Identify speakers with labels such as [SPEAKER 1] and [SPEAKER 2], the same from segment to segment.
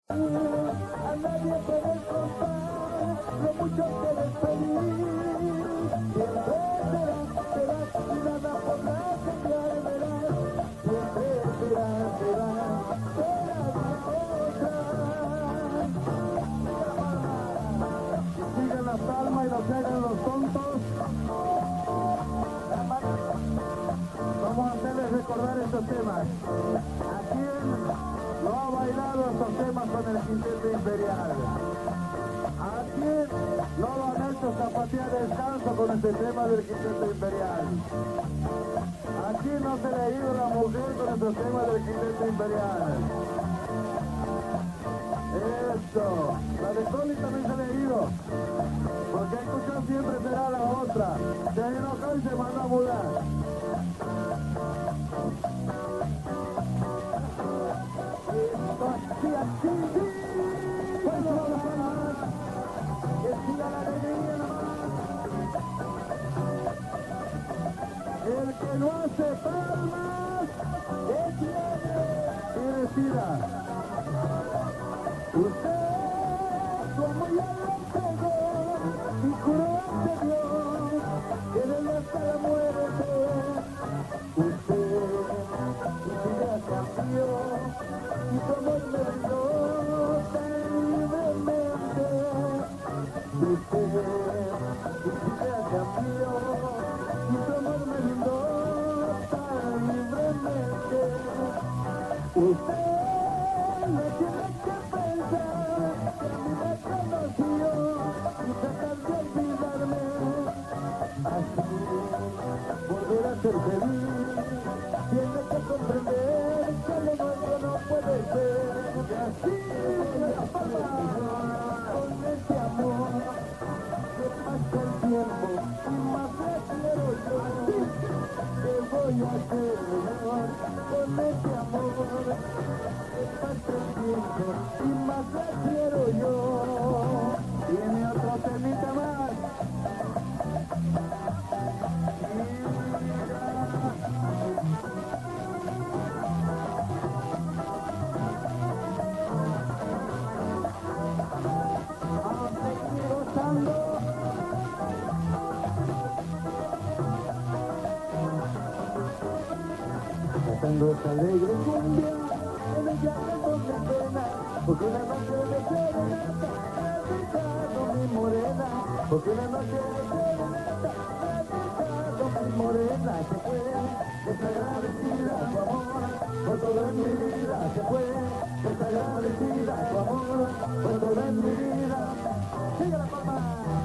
[SPEAKER 1] A nadie puedes contar lo mucho que eres feliz. Siempre serás y nada podrás cambiar, verás. Siempre serás mi otra. Sigan la palma y no se hagan los tontos. Vamos a hacerles recordar estos temas. ¿A quién no ha bailado estos temas con el Quinteto Imperial? ¿A quién no lo han hecho zapatear descanso con este tema del Quinteto Imperial? ¿A quién no se le ha ido la mujer con estos temas del Quinteto Imperial? Esto, la de Coli también se le ha ido, porque escuchar siempre será la otra. Se enojó y se mandó a mudar. Así, bueno, que siga la alegría nomás. El que no hace palmas, ¿qué tiene? Y decida, usted, como ya lo entregó, y juró ante Dios, que de él hasta la muerte, usted, y ya cambió, y tu amor me brindó tan libremente. Usted, y ya cambió, y tu amor me brindó tan libremente. Usted no tiene que pensar que a mí me conoció y tratar de olvidarme. Así, volver a ser feliz, tiene que comprender que lo nuestro no puede ser. Y así voy a pagar con este amor, que pasa el tiempo y más le quiero yo. ¿Qué voy a hacer con este amor? Que pasa el tiempo y más le quiero yo. Tiene otro temita más. Cantando esta alegre cumbia, en ella tengo mi pena, porque una noche de serenata me ha dejado mi morena, porque una noche de serenata me ha dejado mi morena, se fue desagradecida su amor, por todo en mi vida se fue desagradecida su amor, por todo en mi vida. ¡Sigue la palma!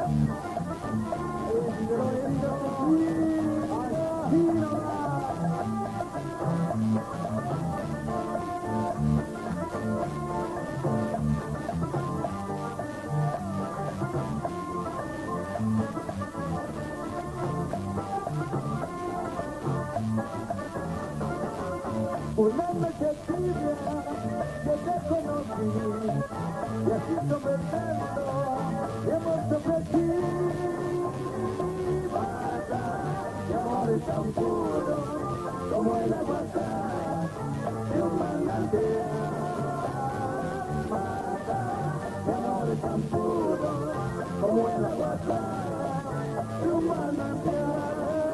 [SPEAKER 1] Una noche tibia que te conocí y así conversando de amor te ofrecí. Basta de amores tan puros como el agua de un manantial. Basta de amores tan puros como el agua de un manantial.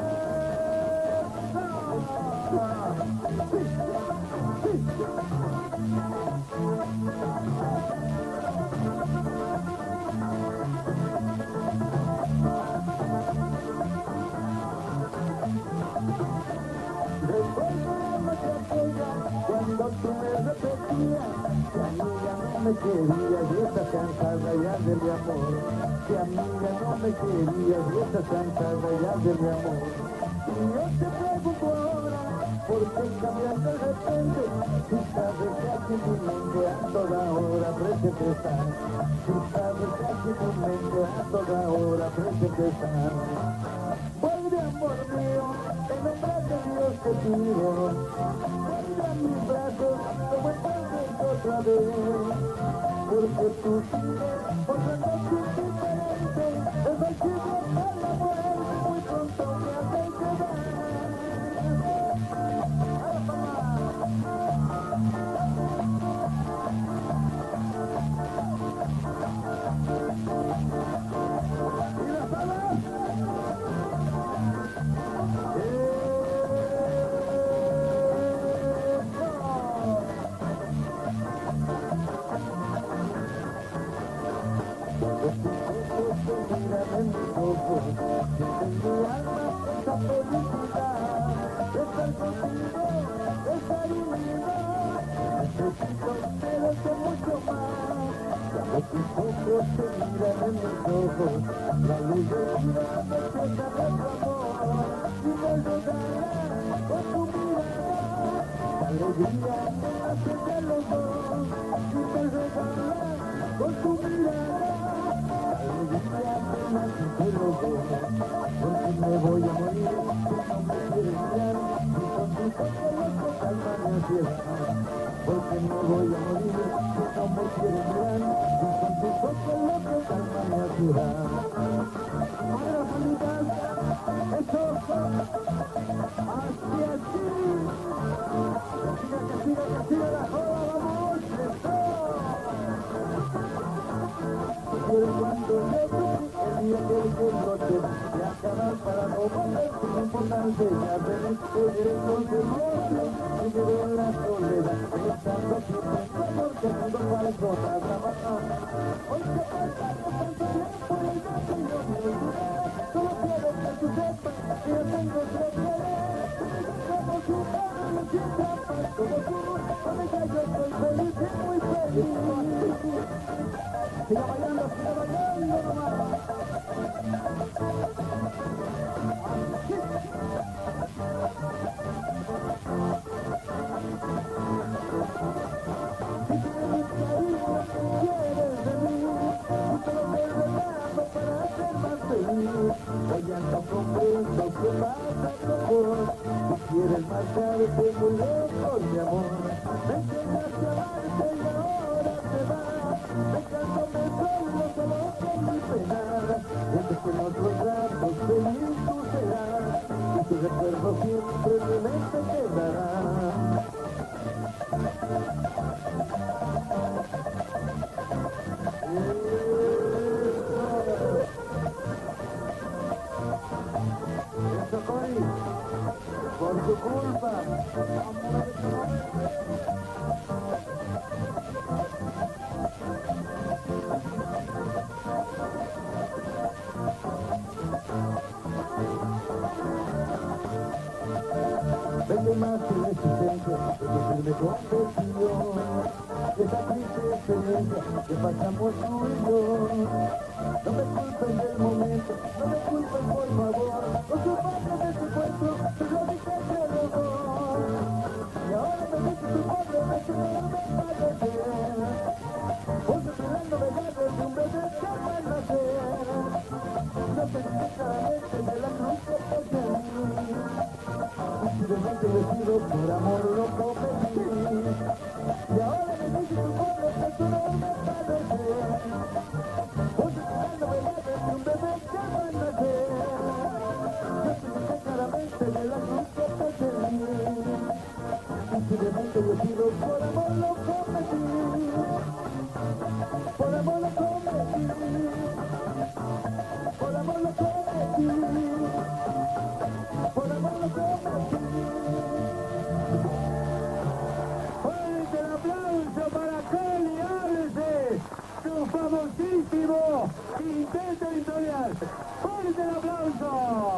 [SPEAKER 1] Cuando tú me repetías que amiga no me querías y estás cansada ya de mi amor, que amiga no me querías y estás cansada ya de mi amor. Y yo te pregunto ahora, ¿por qué cambiaste de repente? Si sabes que aquí mi mente a toda hora presente está, si sabes que aquí mi mente a toda hora presente está. Vuelve amor mío, en nombre de Dios te pido, vuelve a mis brazos como entonces otra vez, porque tú sigues otra noche diferente, es el chisme para la muerte, muy pronto me hace quedar. de tus ojos te miran en mis ojos, la luz del día me toca nuestro amor, y me regala con tu mirada, la alegría que nace de los dos, y me regala con tu mirada, la alegría que nace de los dos, porque me voy a morir, si no me quieres mirar, y con tus ojos locos calman mi ansiedad, porque me voy a morir, si no me quieres mirar, y con tus ojos locos calman mi ansiedad. Ahora unidad, eso, así, que siga la joda, vamos, eso. Quiero cuando yo el día que el mundo te va a acabar para no volver sin importancia, ya ven que eres el monstruo y me veo en la soledad, pensando que tengo amor que ando falso para trabajar. Hoy se pasa por el tiempo y ya que yo me olvidé, solo quiero que tú sepas que yo tengo otro querer, como tu padre me sienta paz como tú, con ella yo soy feliz y muy feliz. Siga bailando nomás. Si tienes cariño, quieres de mí, y te lo regalo para ser más feliz. Hoy ando comprendo que pasa tu amor, si quieres marcharte muy lejos, mi amor, me enseñaste a amarte y ahora te vas, dejándome solo con mi pena, desde que nos logramos feliz tú serás, y tu recuerdo siempre en mi mente quedará. Eso, Cori, por tu culpa. Vende más tu resistencia, de decirme confesión, esa triste experiencia que pasamos tú y yo. No me culpen del momento, no me culpen por favor, con tu parte de tu cuento, te lo dije entre los dos. Y ahora me dice tu pobre que no me parecer, vos esperando vegados de un bebé que va a nacer. No te dije claramente de la cruz que puse en mí, y si de mente vestido por amor lo cometí. Y ahora me dice tu pobre que tú no me parecer, vos esperando vegados de un bebé que va a nacer. Yo te dije claramente de la cruz que puse en mí, y si de mente vestido por amor lo cometí. Por amor lo cometí, por amor lo cometí, por amor lo cometí. Fuerte el aplauso para Coli Arce, su famosísimo quinteto editorial. Fuerte el aplauso.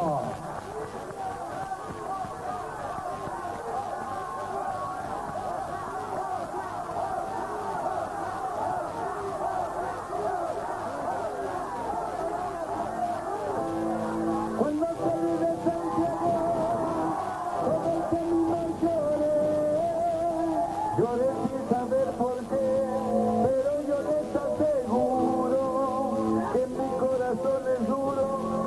[SPEAKER 1] Cuando salí de Santiago, todo el camino lloré sin saber por qué, pero yo les aseguro que mi corazón es duro.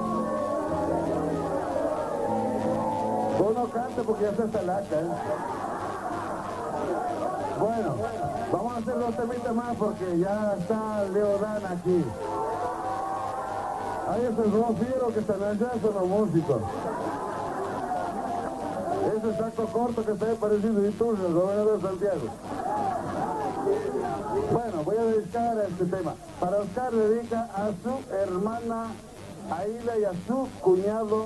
[SPEAKER 1] Vos no cantes porque ya se está laca, ¿eh? Bueno, vamos a hacer dos temitas más porque ya está Leo Dan aquí. Ahí es el Ron Fiero que están allá, son los músicos. Ese saco corto que está ahí parecido y tú, el gobernador de Santiago. Bueno, voy a dedicar a este tema. Para Oscar dedica a su hermana Aida y a su cuñado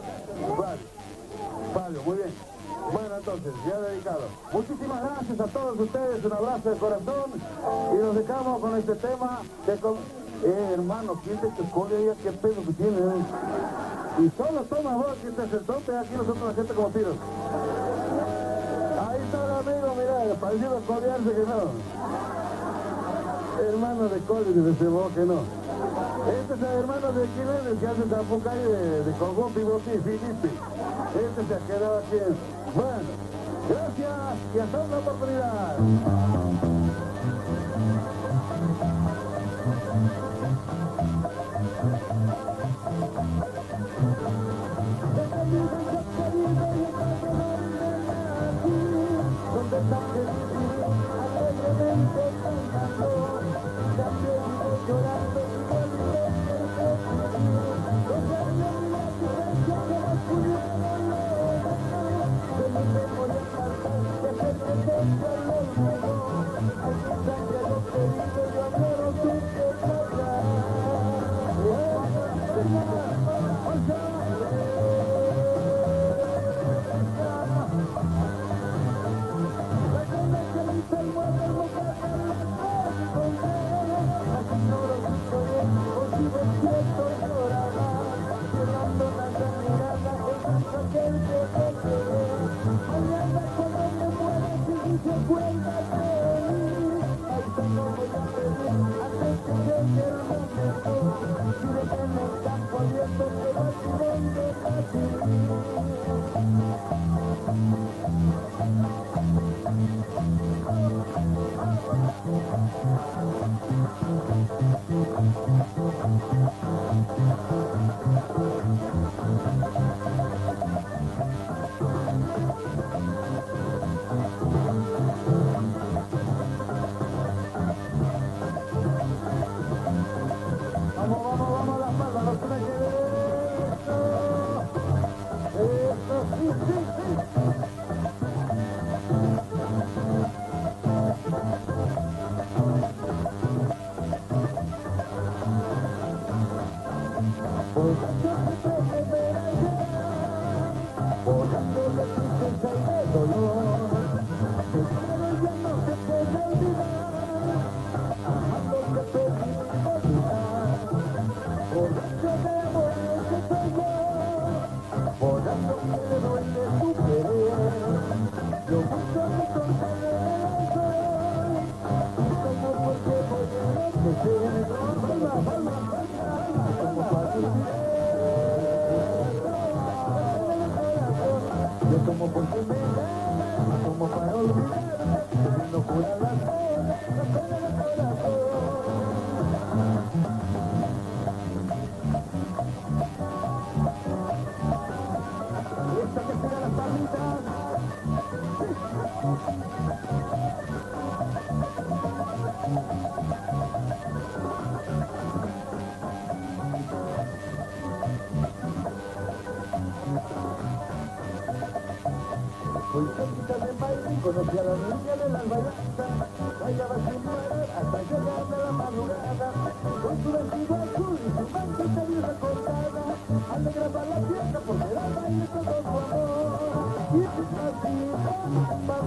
[SPEAKER 1] Fabio, muy bien. Bueno, entonces, ya dedicado. Muchísimas gracias a todos ustedes, un abrazo de corazón y nos dejamos con este tema de... hermano, ¿quién te tocó de ella? ¿Qué pedo que tiene? Y solo toma vos, que te tope aquí nosotros la gente como tiros. Ahí está el amigo, mira, parecido a corearse que no. hermano de Cole de Ceboque, no. Este es el hermano de Quiles que hace Zapucay de Conjón, Pivotín, Filipe. Este se ha quedado aquí. Bueno, gracias y hasta otra oportunidad.
[SPEAKER 2] Conocí a la niña de las vallantas, bailaba sin parar hasta llegar a la madrugada, con su vestido azul y su manchita bien recortada, alegraba la fiesta porque era baile todo su amor, y así